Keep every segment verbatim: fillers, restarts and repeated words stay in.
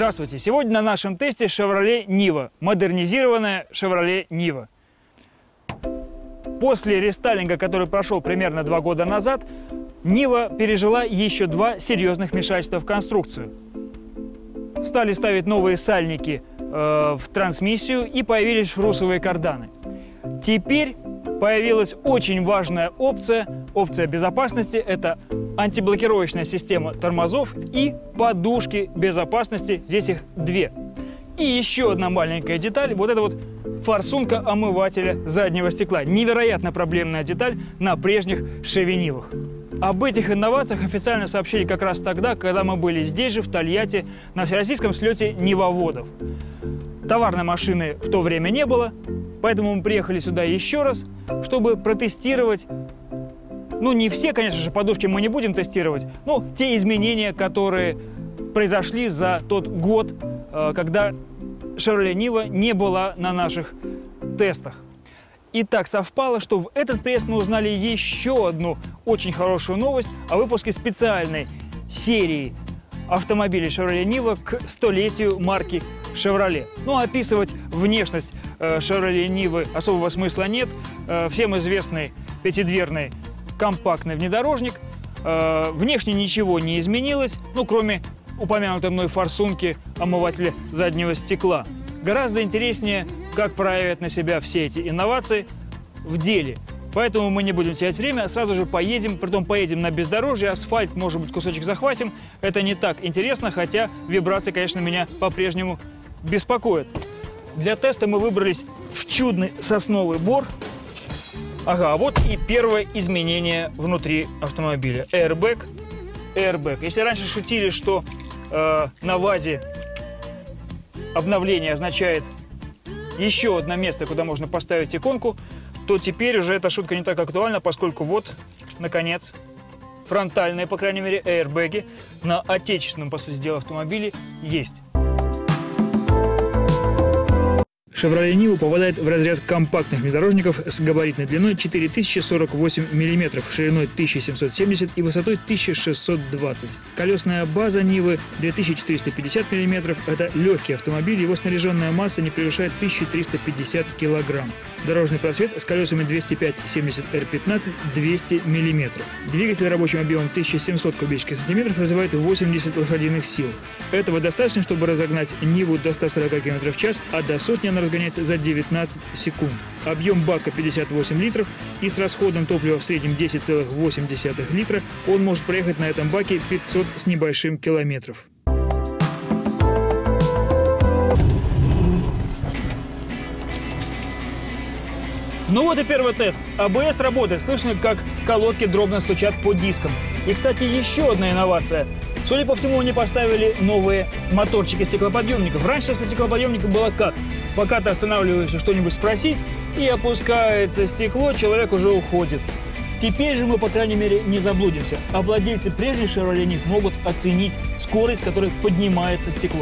Здравствуйте! Сегодня на нашем тесте Chevrolet Niva, модернизированная Chevrolet Niva. После рестайлинга, который прошел примерно два года назад, Niva пережила еще два серьезных вмешательства в конструкцию. Стали ставить новые сальники э, в трансмиссию и появились шрусовые карданы. Теперь появилась очень важная опция, опция безопасности. Это антиблокировочная система тормозов и подушки безопасности. Здесь их две. И еще одна маленькая деталь. Вот это вот форсунка омывателя заднего стекла. Невероятно проблемная деталь на прежних Chevy Niva'х. Об этих инновациях официально сообщили как раз тогда, когда мы были здесь же, в Тольятти, на всероссийском слете нивоводов. Товарной машины в то время не было, поэтому мы приехали сюда еще раз, чтобы протестировать. Ну, не все, конечно же, подушки мы не будем тестировать, но те изменения, которые произошли за тот год, когда Chevrolet Niva не была на наших тестах. И так совпало, что в этот тест мы узнали еще одну очень хорошую новость о выпуске специальной серии автомобилей Chevrolet Niva к столетию марки Chevrolet. Ну, описывать внешность э, Chevrolet Niva особого смысла нет. Э, всем известный пятидверный компактный внедорожник. Э, внешне ничего не изменилось, ну, кроме упомянутой мной форсунки омывателя заднего стекла. Гораздо интереснее, как проявят на себя все эти инновации в деле. Поэтому мы не будем терять время, а сразу же поедем, притом поедем на бездорожье, асфальт, может быть, кусочек захватим. Это не так интересно, хотя вибрации, конечно, меня по-прежнему беспокоят. Для теста мы выбрались в чудный сосновый бор. Ага, вот и первое изменение внутри автомобиля. Airbag. Airbag. Если раньше шутили, что э, на ВАЗе обновление означает еще одно место, куда можно поставить иконку, то теперь уже эта шутка не так актуальна, поскольку вот, наконец, фронтальные, по крайней мере, аэрбэги на отечественном, по сути дела, автомобиле есть. Chevrolet Niva попадает в разряд компактных внедорожников с габаритной длиной четыре тысячи сорок восемь миллиметров, шириной тысяча семьсот семьдесят и высотой тысяча шестьсот двадцать. Колесная база Нивы две тысячи четыреста пятьдесят миллиметров. Это легкий автомобиль, его снаряженная масса не превышает тысячи триста пятьдесят килограмм. Дорожный просвет с колесами двести пять семьдесят эр пятнадцать двести миллиметров. Двигатель рабочим объемом тысяча семьсот кубических сантиметров развивает восемьдесят лошадиных сил. Этого достаточно, чтобы разогнать Ниву до ста сорока километров в час, а до сотни она разгоняется за девятнадцать секунд. Объем бака пятьдесят восемь литров, и с расходом топлива в среднем десять целых восемь десятых литра он может проехать на этом баке пятьсот с небольшим километров. Ну вот и первый тест. а бэ эс работает. Слышно, как колодки дробно стучат по дискам. И, кстати, еще одна инновация. Судя по всему, они поставили новые моторчики стеклоподъемников. Раньше со стеклоподъемника было как? Пока ты останавливаешься что-нибудь спросить, и опускается стекло, человек уже уходит. Теперь же мы, по крайней мере, не заблудимся. А владельцы прежних Chevrolet Niva могут оценить скорость, с которой поднимается стекло.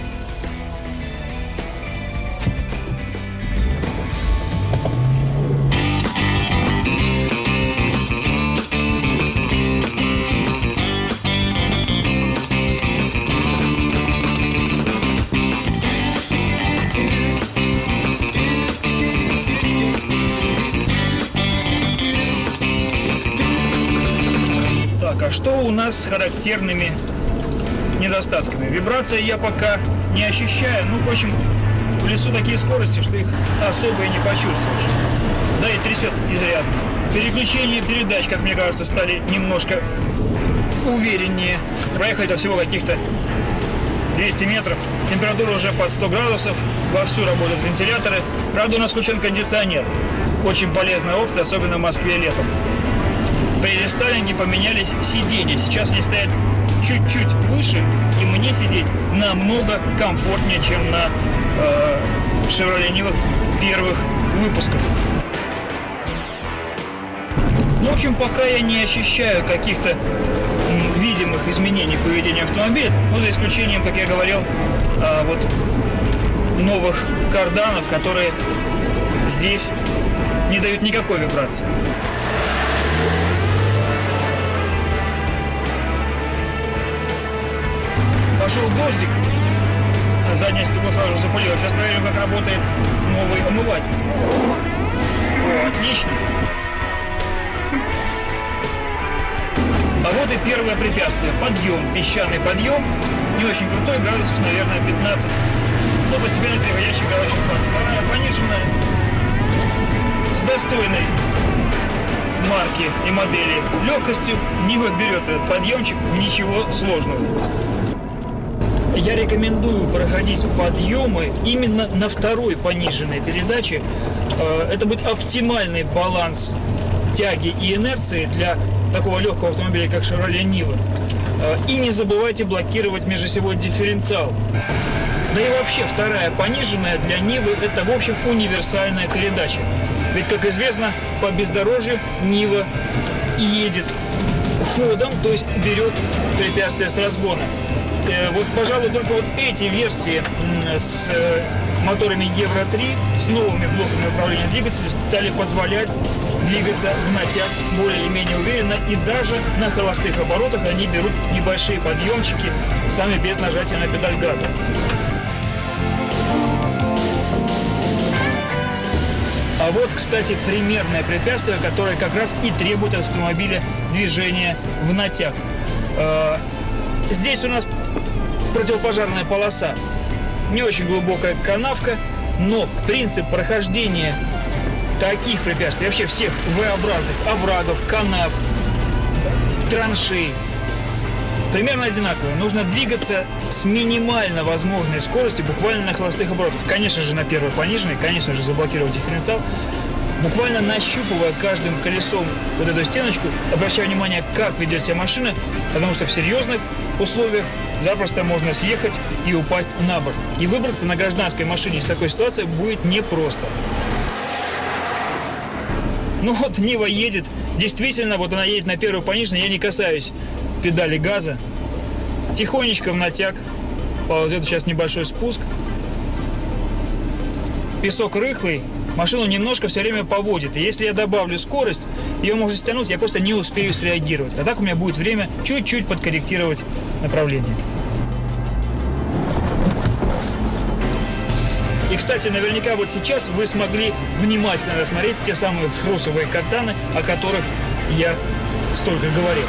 А что у нас с характерными недостатками? Вибрации я пока не ощущаю. Ну, в общем, в лесу такие скорости, что их особо и не почувствуешь. Да и трясет изрядно. Переключение передач, как мне кажется, стали немножко увереннее. Проехать-то всего каких-то двести метров. Температура уже под сто градусов. Вовсю работают вентиляторы. Правда, у нас включен кондиционер. Очень полезная опция, особенно в Москве летом. При рестайлинге поменялись сиденья. Сейчас они стоят чуть-чуть выше, и мне сидеть намного комфортнее, чем на э, Chevrolet Niva первых выпусков. Ну, в общем, пока я не ощущаю каких-то м, видимых изменений в поведении автомобиля, ну, за исключением, как я говорил, э, вот новых карданов, которые здесь не дают никакой вибрации. Пошел дождик, заднее стекло сразу же запылило. Сейчас проверим, как работает новый омыватель. О, отлично. А вот и первое препятствие. Подъем, песчаный подъем. Не очень крутой, градусов, наверное, пятнадцать. Но постепенно переходящий градусов двадцать. Вторая пониженная. С достойной марки и модели легкостью. Нива берет этот подъемчик, ничего сложного. Я рекомендую проходить подъемы именно на второй пониженной передаче. Это будет оптимальный баланс тяги и инерции для такого легкого автомобиля, как Chevrolet Niva. И не забывайте блокировать межосевой дифференциал. Да и вообще вторая пониженная для Нивы — это, в общем, универсальная передача. Ведь, как известно, по бездорожью Нива едет ходом, то есть берет препятствия с разгона. Вот, пожалуй, только вот эти версии с моторами Евро три, с новыми блоками управления двигателя стали позволять двигаться в натяг более-менее уверенно, и даже на холостых оборотах они берут небольшие подъемчики сами без нажатия на педаль газа. А вот, кстати, примерное препятствие, которое как раз и требует от автомобиля движения в натяг. Здесь у нас противопожарная полоса, не очень глубокая канавка, но принцип прохождения таких препятствий, вообще всех V-образных оврагов, канав, траншей, примерно одинаковые. Нужно двигаться с минимально возможной скоростью, буквально на холостых оборотах. Конечно же, на первой пониженной, конечно же, заблокировать дифференциал. Буквально нащупывая каждым колесом вот эту стеночку, обращая внимание, как ведет себя машина, потому что в серьезных условиях запросто можно съехать и упасть на бок. И выбраться на гражданской машине из такой ситуации будет непросто. Ну вот Нива едет, действительно, вот она едет на первую пониженную, я не касаюсь педали газа. Тихонечко в натяг, ползет сейчас небольшой спуск. Песок рыхлый, машину немножко все время поводит. И если я добавлю скорость, ее можно стянуть, я просто не успею среагировать. А так у меня будет время чуть-чуть подкорректировать направление. И, кстати, наверняка вот сейчас вы смогли внимательно рассмотреть те самые шрусовые катаны, о которых я столько говорил.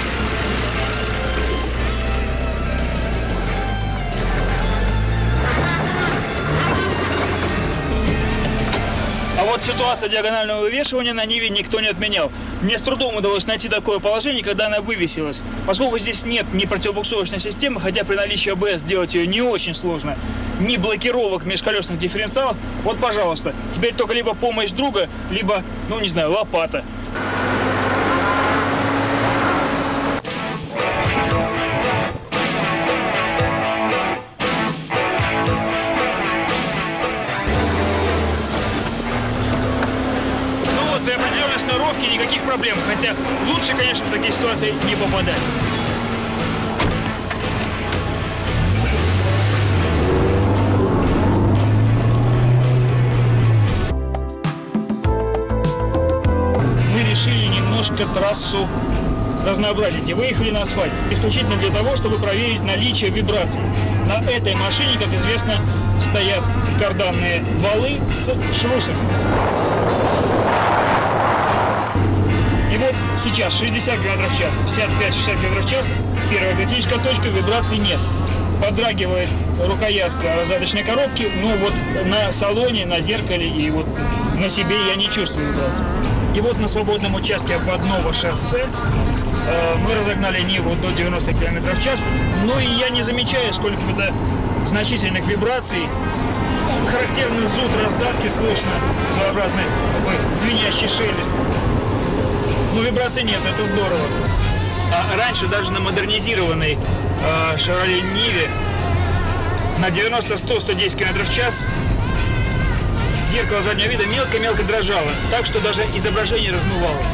А вот ситуация диагонального вывешивания на Ниве никто не отменял. Мне с трудом удалось найти такое положение, когда она вывесилась. Поскольку здесь нет ни противобуксовочной системы, хотя при наличии АБС сделать ее не очень сложно, ни блокировок межколесных дифференциалов, вот, пожалуйста, теперь только либо помощь друга, либо, ну, не знаю, лопата. Никаких проблем, хотя лучше, конечно, в такие ситуации не попадать. Мы решили немножко трассу разнообразить и выехали на асфальт исключительно для того, чтобы проверить наличие вибраций. На этой машине, как известно, стоят карданные валы с шрусами. Вот сейчас шестьдесят километров в час, пятьдесят пять — шестьдесят километров в час, первая критическая точка, вибраций нет. Подрагивает рукоятка раздаточной коробки, но вот на салоне, на зеркале и вот на себе я не чувствую вибраций. И вот на свободном участке обводного шоссе э, мы разогнали Ниву до девяноста километров в час, но и я не замечаю сколько-то значительных вибраций. Характерный зуд раздатки слышно, своеобразный такой звенящий шелест. Но вибраций нет, это здорово. А раньше даже на модернизированной э, Chevrolet Nive на девяносто — сто — сто десять километров в час зеркало заднего вида мелко-мелко дрожало, так что даже изображение размывалось.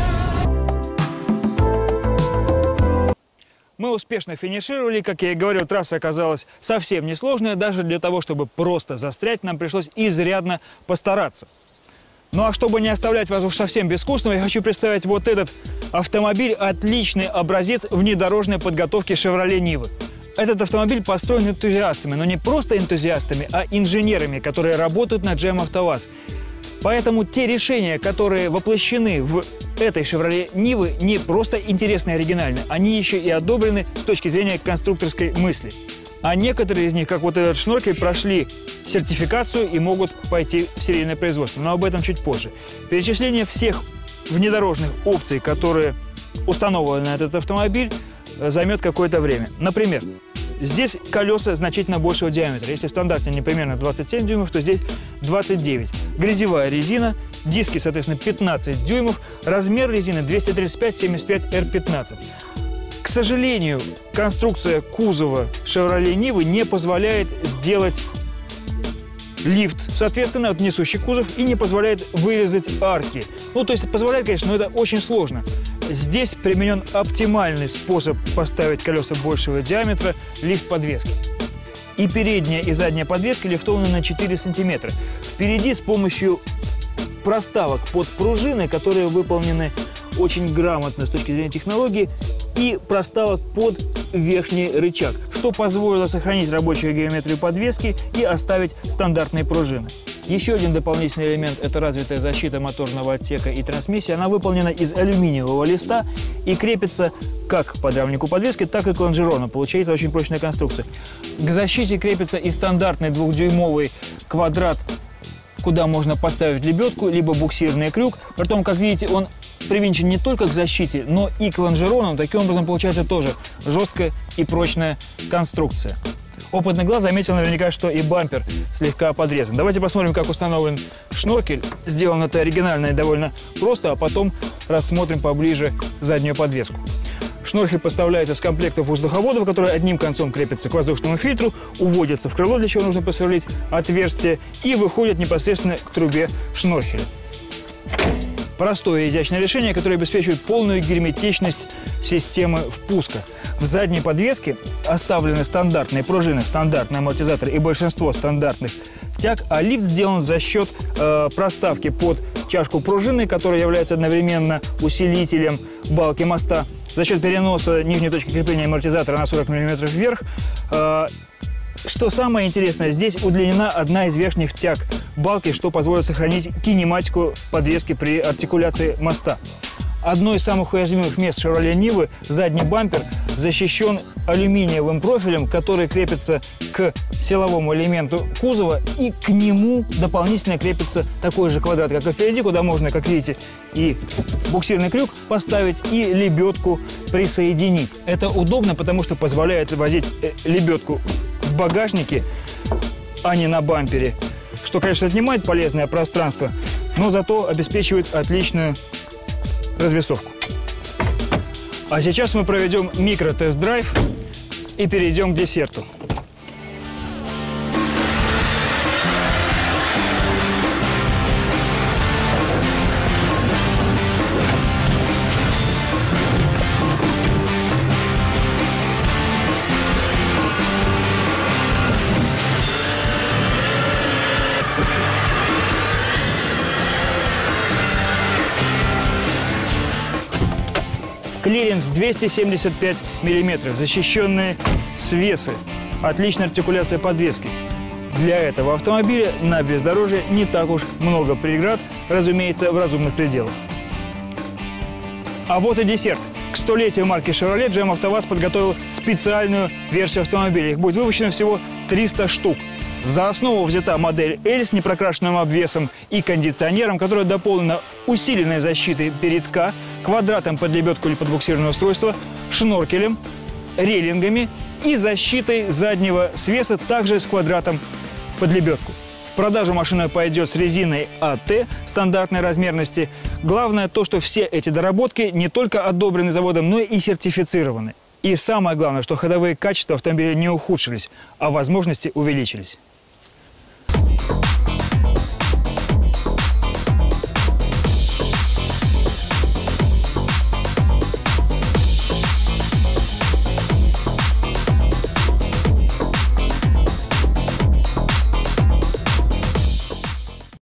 Мы успешно финишировали, как я и говорил, трасса оказалась совсем несложная, даже для того, чтобы просто застрять, нам пришлось изрядно постараться. Ну а чтобы не оставлять вас уж совсем безвкусного, я хочу представить вот этот автомобиль, отличный образец внедорожной подготовки Chevrolet Niva. Этот автомобиль построен энтузиастами, но не просто энтузиастами, а инженерами, которые работают на джем АвтоВАЗ. Поэтому те решения, которые воплощены в этой Chevrolet Niva, не просто интересны и оригинальны, они еще и одобрены с точки зрения конструкторской мысли. А некоторые из них, как вот этот шноркель, прошли сертификацию и могут пойти в серийное производство. Но об этом чуть позже. Перечисление всех внедорожных опций, которые установлены на этот автомобиль, займет какое-то время. Например, здесь колеса значительно большего диаметра. Если в стандарте они примерно двадцать семь дюймов, то здесь двадцать девять. Грязевая резина, диски, соответственно, пятнадцать дюймов, размер резины двести тридцать пять семьдесят пять эр пятнадцать. К сожалению, конструкция кузова Chevrolet Niva не позволяет сделать лифт, соответственно, от несущий кузов, и не позволяет вырезать арки. Ну, то есть позволяет, конечно, но это очень сложно. Здесь применен оптимальный способ поставить колеса большего диаметра – лифт подвески. И передняя, и задняя подвески лифтованы на четыре сантиметра. Впереди с помощью проставок под пружины, которые выполнены очень грамотно с точки зрения технологии, и проставок под верхний рычаг, что позволило сохранить рабочую геометрию подвески и оставить стандартные пружины. Еще один дополнительный элемент – это развитая защита моторного отсека и трансмиссии. Она выполнена из алюминиевого листа и крепится как к подрамнику подвески, так и к лонжерону. Получается очень прочная конструкция. К защите крепится и стандартный двухдюймовый квадрат, куда можно поставить лебедку, либо буксирный крюк. Притом, как видите, он привинчен не только к защите, но и к лонжерону. Таким образом, получается тоже жесткая и прочная конструкция. Опытный глаз заметил наверняка, что и бампер слегка подрезан. Давайте посмотрим, как установлен шноркель. Сделано это оригинально и довольно просто, а потом рассмотрим поближе заднюю подвеску. Шноркель поставляется с комплектов воздуховодов, которые одним концом крепятся к воздушному фильтру, уводятся в крыло, для чего нужно просверлить отверстие, и выходят непосредственно к трубе шноркеля. Простое и изящное решение, которое обеспечивает полную герметичность системы впуска. В задней подвеске оставлены стандартные пружины, стандартные амортизаторы и большинство стандартных тяг, а лифт сделан за счет э, проставки под чашку пружины, которая является одновременно усилителем балки моста, за счет переноса нижней точки крепления амортизатора на сорок миллиметров вверх. Э, Что самое интересное, здесь удлинена одна из верхних тяг балки, что позволит сохранить кинематику подвески при артикуляции моста. Одно из самых уязвимых мест Chevrolet Niva, задний бампер, защищен алюминиевым профилем, который крепится к силовому элементу кузова, и к нему дополнительно крепится такой же квадрат, как и впереди, куда можно, как видите, и буксирный крюк поставить, и лебедку присоединить. Это удобно, потому что позволяет возить лебедку в багажнике, а не на бампере, что, конечно, отнимает полезное пространство, но зато обеспечивает отличную развесовку. А сейчас мы проведем микро-тест-драйв и перейдем к десерту. Клиренс двести семьдесят пять миллиметров, защищенные свесы, отличная артикуляция подвески. Для этого автомобиля на бездорожье не так уж много преград, разумеется, в разумных пределах. А вот и десерт. К столетию марки Chevrolet джем АвтоВАЗ подготовил специальную версию автомобиля. Их будет выпущено всего триста штук. За основу взята модель L с непрокрашенным обвесом и кондиционером, которая дополнена усиленной защитой передка, квадратом под лебедку или под буксирное устройство, шноркелем, рейлингами и защитой заднего свеса, также с квадратом под лебедку. В продажу машина пойдет с резиной АТ стандартной размерности. Главное то, что все эти доработки не только одобрены заводом, но и сертифицированы. И самое главное, что ходовые качества автомобиля не ухудшились, а возможности увеличились.